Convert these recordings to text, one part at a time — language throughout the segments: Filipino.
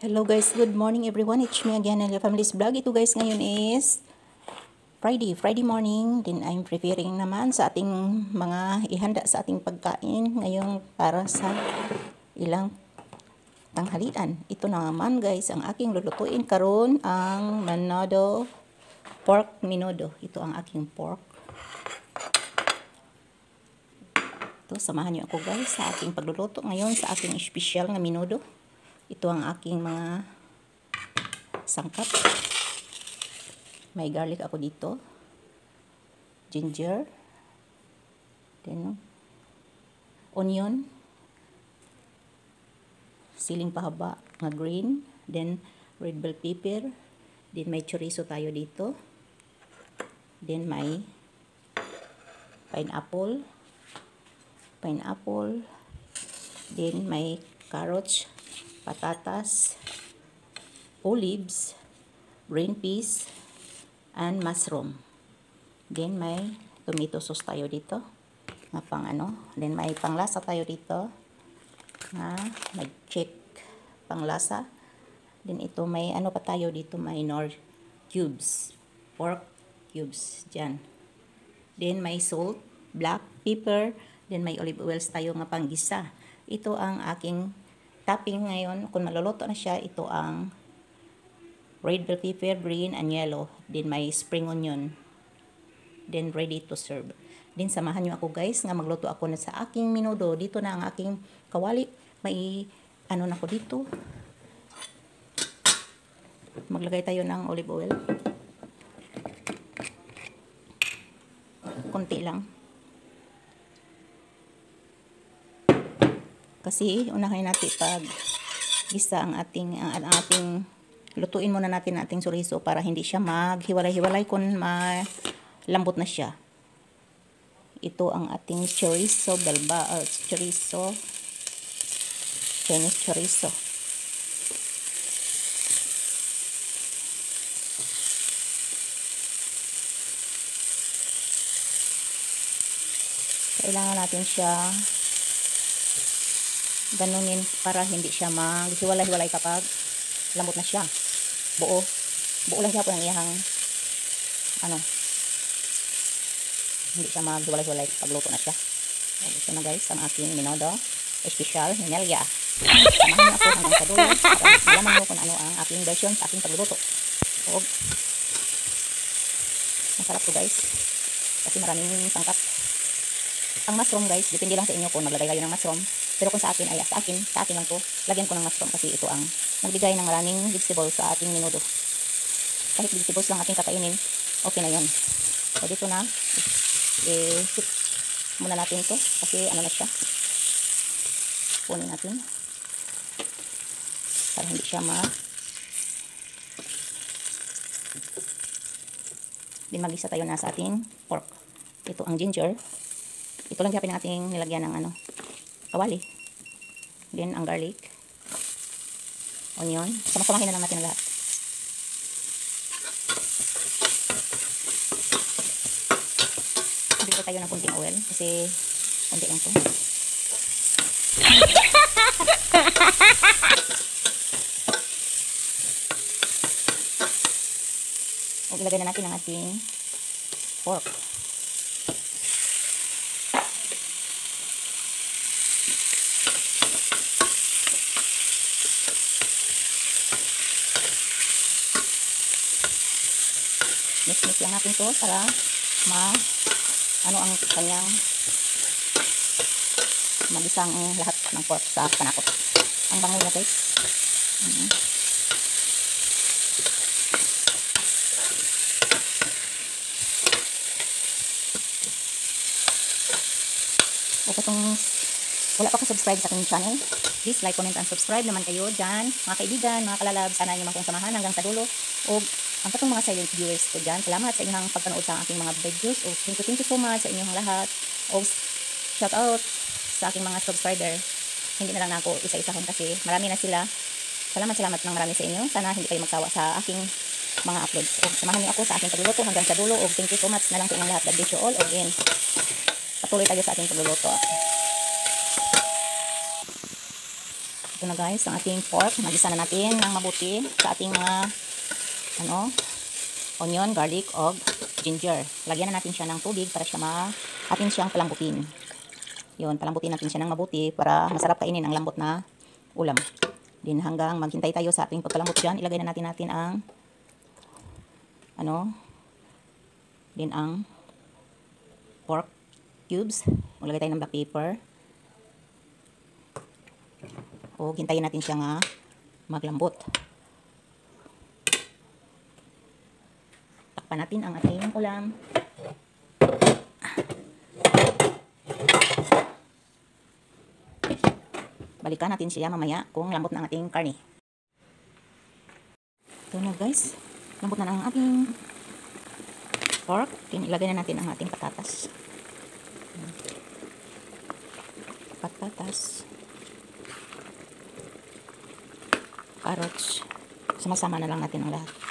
Hello guys, good morning everyone. It's me again, Elia Family's Vlog. Ito guys, ngayon is Friday morning. Then I'm preparing naman sa ating mga ihanda sa ating pagkain ngayong para sa ilang tanghalian. Ito na naman guys, ang aking lulutuin karon ang menudo, pork menudo. Ito ang aking pork. Ito, samahan niyo ako guys sa aking pagluluto ngayon sa aking special na menudo. Ito ang aking mga sangkap. May garlic ako dito. Ginger. Then, onion. Siling pahaba na green. Then, red bell pepper. Then, may chorizo tayo dito. Then, may pineapple. Then, may carrots, patatas, olives, green peas, and mushroom. Then may tomato sauce tayo dito. Na pang ano. Then may panglasa tayo dito. Na mag-check panglasa. Then ito may ano pa tayo dito. May nor cubes. Pork cubes. Diyan. Then may salt, black pepper. Then may olive oils tayo nga panggisa. Ito ang aking topping ngayon. Kung maluluto na siya, ito ang red bell pepper, green, and yellow. Then may spring onion. Then ready to serve. Then samahan nyo ako guys nga magluto ako na sa aking menudo. Dito na ang aking kawali. May ano na ko dito. Maglagay tayo ng olive oil. Konti lang. Kasi unahin natin pag gisa ang ating lutuin muna natin ang ating chorizo para hindi siya maghiwalay-hiwalay kung malambot na siya. Ito ang ating chorizo, Chinese chorizo. Kailangan natin siya ganunin para hindi siya maghiwalay-hiwalay kapag lambot na siya. Buo lang siya po ng iyahang ano. Hindi siya maghiwalay-hiwalay pag luto na siya. Ito na guys ang aking menudo special Nelia. Samahan niyo ako hanggang sa dulo para malaman mo kung ano ang aking version sa aking pagluluto. So, masarap to guys kasi maraming sangkap. Ang mushroom guys, depende lang sa inyo kung maglagay kayo ng mushroom. Pero kung sa akin, sa akin lang to, lagyan ko ng mushroom kasi ito ang nagbigay ng maraming vegetables sa ating menudo. Kahit vegetables lang ating kakainin, okay na yun. So dito na, i-hit muna natin to kasi ano na siya. Punin natin. Para hindi siya Then mag-isa tayo na sa ating pork. Ito ang ginger. Ito lang siya nating nilagyan ng ano, kawali. Then ang garlic, onion. Sama-samahin na lang natin ang lahat. Dito tayo ng kunting oil kasi kunti lang to. O, ilagay na natin ang ating pork. Mix lang natin to para ano ang kanyang magisang lahat ng pork sa panakot. Ang bango niya guys. O kung wala pa ka-subscribe sa aking channel, please like, comment, and subscribe naman kayo dyan. Mga kaibigan, mga kalalab, sana nyo akong samahan hanggang sa dulo. O ang katong mga silent viewers ko dyan, salamat sa inyong pagpanood sa aking mga videos. O thank you so much sa inyong lahat. O shout out sa aking mga subscriber. Hindi na lang ako isa-isahan kasi marami na sila. Salamat ng marami sa inyo. Sana hindi kayo magsawa sa aking mga uploads. O samahan niyo ako sa aking pagluluto hanggang sa dulo. O thank you so much na lang sa inyong lahat. God bless you all. O again, patuloy tayo sa ating pagluluto. Ito na guys, ang ating pork. Nagisa na natin ng mabuti sa ating mga onion, garlic, o ginger. Lagyan na natin siya ng tubig para atin siyang palambutin. Yun, palambutin natin siya ng mabuti para masarap kainin ang lambot na ulam. Din hanggang maghintay tayo sa ating pagpalambot dyan, ilagay na natin ang ang pork cubes. Maglagay tayo ng black pepper. O hintayin natin siya nga maglambot. Takpan natin ang ating ulam. Balikan natin siya mamaya kung lambot na ang ating karne. Ito na guys, lambot na ang ating pork. Ilagay na natin ang ating patatas. Carrots. Sama-sama na lang natin ang lahat.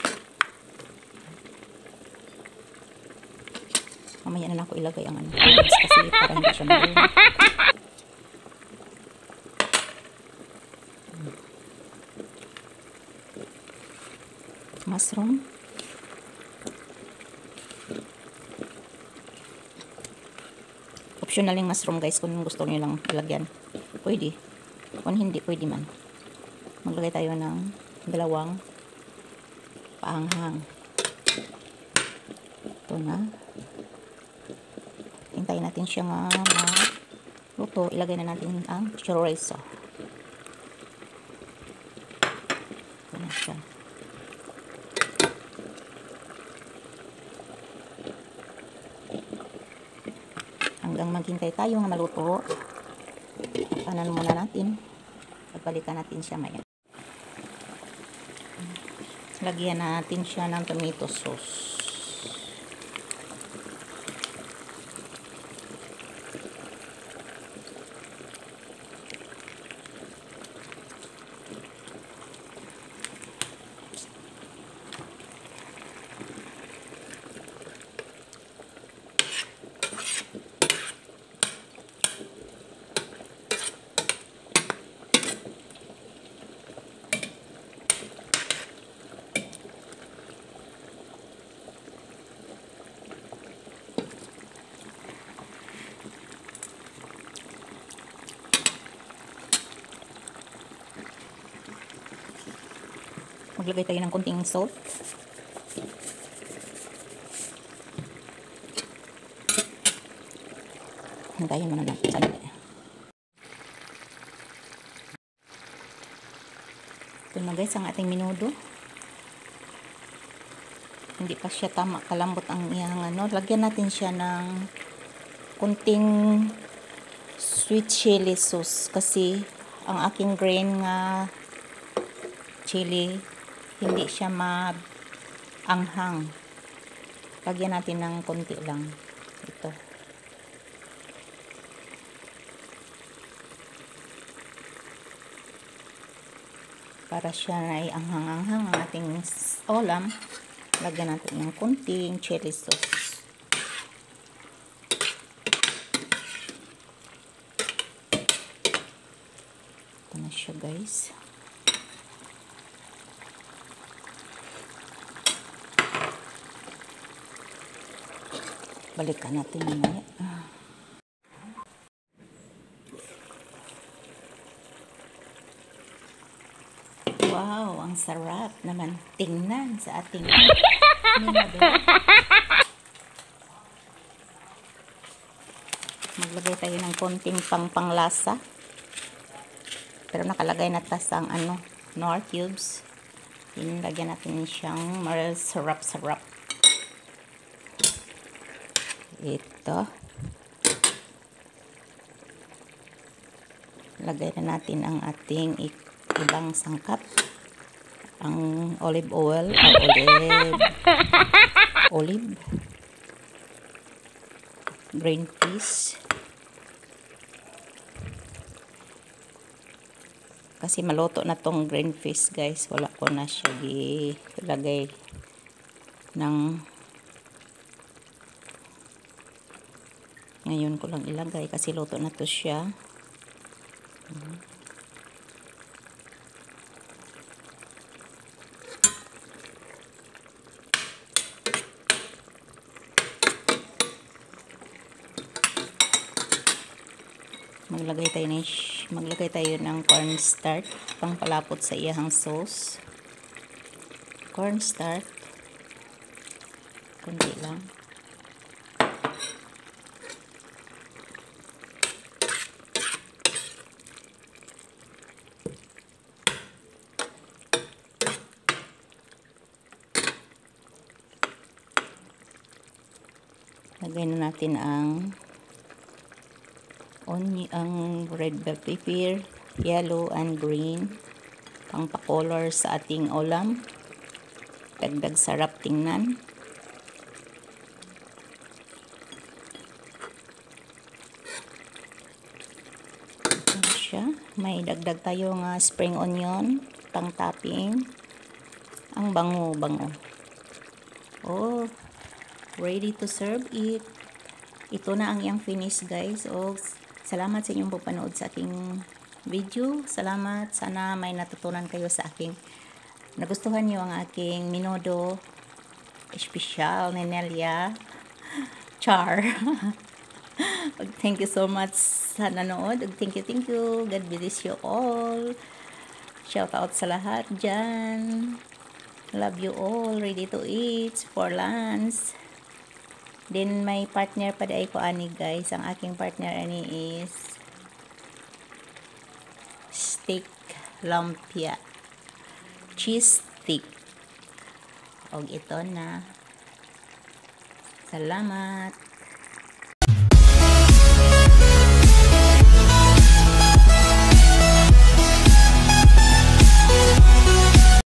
Mamaya na lang ako ilagay ang kasi para hindi siya mabuhay. Mushroom. Optional yung mushroom guys, kung gusto niyo lang ilagyan. Pwede. Kung hindi, pwede man. Maglagay tayo ng 2 paanghang. Ito na. Hintayin natin siya nga luto. Ilagay na natin ang chorizo. Ito na siya. Hanggang maghintay tayo nga maluto. Tapanan muna natin. Pagbalikan natin siya maya. Lagyan natin siya ng tomato sauce. Maglagay tayo ng konting salt. Hintayin muna natin sandali. Ito na guys ang ating menudo. Hindi pa siya tama kalambot ang iyang lagyan natin siya ng konting sweet chili sauce kasi ang aking green nga chili hindi siya maanghang. Lagyan natin ng konti lang. Ito. Para siya ay anghang-anghang ang ating ulam. Lagyan natin ng konting chili sauce. Ito na siya guys. Balikan natin mamaya. Wow, ang sarap naman tingnan sa ating menudo. Maglagay tayo ng konting panglasa. Pero nakalagay na ang Knorr cubes. Lagyan natin siyang sarap-sarap. Ito. Lagay na natin ang ating ibang sangkap. Ang olive oil, olive, green peas. Kasi maluto na tong green peas guys. Wala ko na siya ilagay ng ngayon ko lang ilagay kasi luto na to siya. maglagay tayo ng cornstarch pangpalapot sa iyahang sauce. Cornstarch kunti lang. Lagay na natin ang red bell pepper, yellow and green, pangpa-color sa ating ulam. Dagdag sarap tingnan. Ito siya. May dagdag tayong spring onion, pang topping. Ang bango-bango. Oh, ready to serve it. Ito na ang iyang finish, guys. Salamat sa inyong panood sa aking video. Salamat. Sana may natutunan kayo sa aking. Nagustuhan niyo ang aking minudo espesyal ni Nelia Char. Thank you so much sa nanood. Thank you. God bless you all. Shout out sa lahat dyan. Love you all. Ready to eat for lunch. Then may partner pa day ko ani, guys. Ang aking partner ani is steak lumpia. Cheese stick. Og ito na. Salamat.